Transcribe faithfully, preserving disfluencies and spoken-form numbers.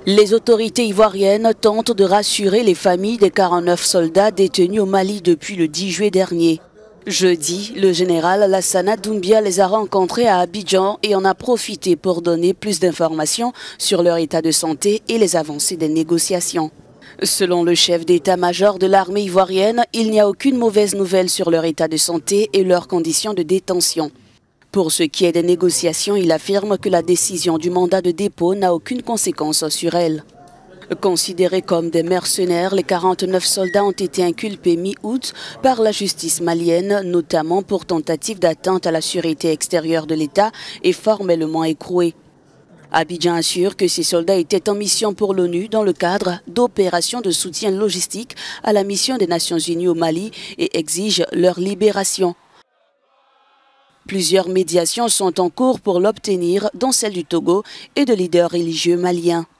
Les autorités ivoiriennes tentent de rassurer les familles des quarante-neuf soldats détenus au Mali depuis le dix juillet dernier. Jeudi, le général Lassana Doumbia les a rencontrés à Abidjan et en a profité pour donner plus d'informations sur leur état de santé et les avancées des négociations. Selon le chef d'état-major de l'armée ivoirienne, il n'y a aucune mauvaise nouvelle sur leur état de santé et leurs conditions de détention. Pour ce qui est des négociations, il affirme que la décision du mandat de dépôt n'a aucune conséquence sur elle. Considérés comme des mercenaires, les quarante-neuf soldats ont été inculpés mi-août par la justice malienne, notamment pour tentative d'atteinte à la sûreté extérieure de l'État et formellement écroués. Abidjan assure que ces soldats étaient en mission pour l'ONU dans le cadre d'opérations de soutien logistique à la mission des Nations Unies au Mali et exige leur libération. Plusieurs médiations sont en cours pour l'obtenir, dont celle du Togo et de leaders religieux maliens.